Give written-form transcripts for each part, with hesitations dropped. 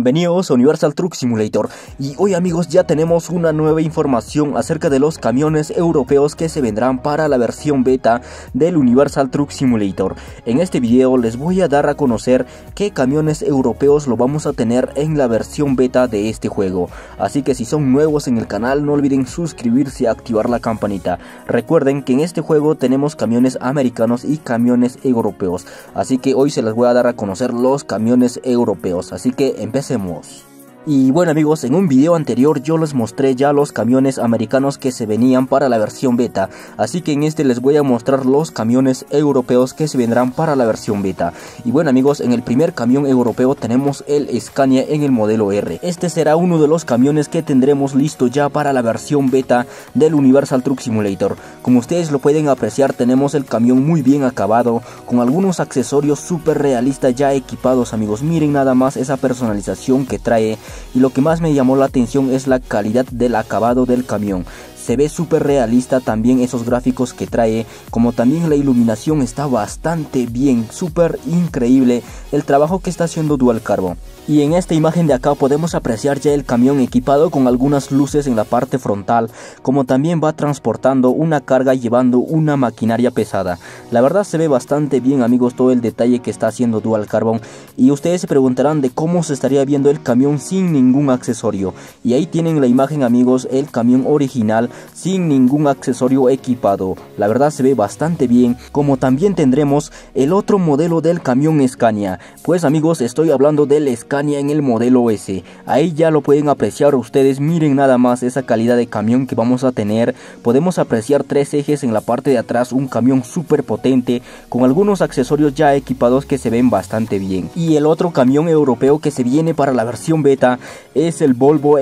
Bienvenidos a Universal Truck Simulator. Y hoy, amigos, ya tenemos una nueva información acerca de los camiones europeos que se vendrán para la versión beta del Universal Truck Simulator. En este video les voy a dar a conocer qué camiones europeos lo vamos a tener en la versión beta de este juego. Así que si son nuevos en el canal, no olviden suscribirse y activar la campanita. Recuerden que en este juego tenemos camiones americanos y camiones europeos, así que hoy se les voy a dar a conocer los camiones europeos, así que empecemos. Y bueno, amigos, en un video anterior yo les mostré ya los camiones americanos que se venían para la versión beta, así que en este les voy a mostrar los camiones europeos que se vendrán para la versión beta. Y bueno, amigos, en el primer camión europeo tenemos el Scania en el modelo R. Este será uno de los camiones que tendremos listo ya para la versión beta del Universal Truck Simulator. Como ustedes lo pueden apreciar, tenemos el camión muy bien acabado, con algunos accesorios súper realistas ya equipados, amigos. Miren nada más esa personalización que trae. Y lo que más me llamó la atención es la calidad del acabado del camión. Se ve súper realista también esos gráficos que trae, como también la iluminación está bastante bien, súper increíble el trabajo que está haciendo Dual Carbon. Y en esta imagen de acá podemos apreciar ya el camión equipado con algunas luces en la parte frontal, como también va transportando una carga llevando una maquinaria pesada. La verdad se ve bastante bien, amigos, todo el detalle que está haciendo Dual Carbon. Y ustedes se preguntarán de cómo se estaría viendo el camión sin ningún accesorio. Y ahí tienen la imagen, amigos, el camión original sin ningún accesorio equipado. La verdad se ve bastante bien, como también tendremos el otro modelo del camión Scania. Pues, amigos, estoy hablando del Scania en el modelo S. Ahí ya lo pueden apreciar ustedes. Miren nada más esa calidad de camión que vamos a tener. Podemos apreciar 3 ejes en la parte de atrás, un camión súper potente con algunos accesorios ya equipados que se ven bastante bien. Y el otro camión europeo que se viene para la versión beta es el Volvo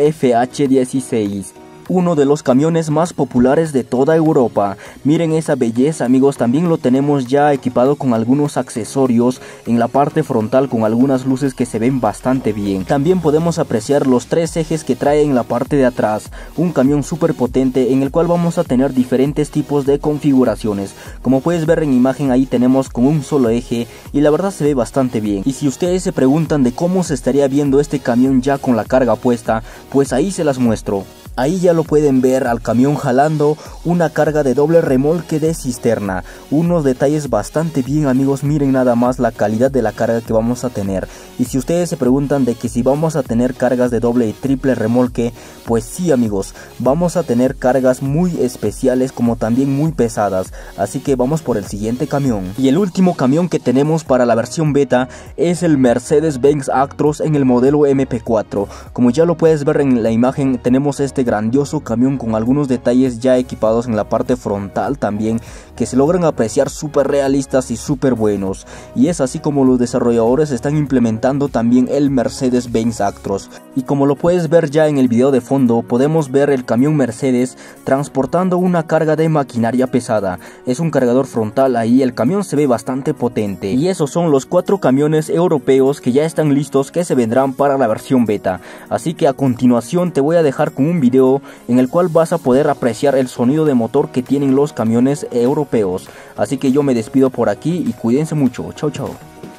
FH16. Uno de los camiones más populares de toda Europa. Miren esa belleza, amigos. También lo tenemos ya equipado con algunos accesorios en la parte frontal, con algunas luces que se ven bastante bien. También podemos apreciar los 3 ejes que trae en la parte de atrás. Un camión súper potente en el cual vamos a tener diferentes tipos de configuraciones. Como puedes ver en imagen, ahí tenemos con un solo eje y la verdad se ve bastante bien. Y si ustedes se preguntan de cómo se estaría viendo este camión ya con la carga puesta, pues ahí se las muestro. Ahí ya lo pueden ver al camión jalando una carga de doble remolque de cisterna. Unos detalles bastante bien, amigos. Miren nada más la calidad de la carga que vamos a tener. Y si ustedes se preguntan de que si vamos a tener cargas de doble y triple remolque, pues sí, amigos, vamos a tener cargas muy especiales como también muy pesadas. Así que vamos por el siguiente camión. Y el último camión que tenemos para la versión beta es el Mercedes-Benz Actros en el modelo MP4. Como ya lo puedes ver en la imagen, tenemos este grandioso camión con algunos detalles ya equipados en la parte frontal también, que se logran apreciar súper realistas y súper buenos. Y es así como los desarrolladores están implementando también el Mercedes-Benz Actros. Y como lo puedes ver ya en el video de fondo, podemos ver el camión Mercedes transportando una carga de maquinaria pesada. Es un cargador frontal ahí, el camión se ve bastante potente. Y esos son los 4 camiones europeos que ya están listos, que se vendrán para la versión beta. Así que a continuación te voy a dejar con un video en el cual vas a poder apreciar el sonido de motor que tienen los camiones europeos. Así que yo me despido por aquí y cuídense mucho. Chao, chao.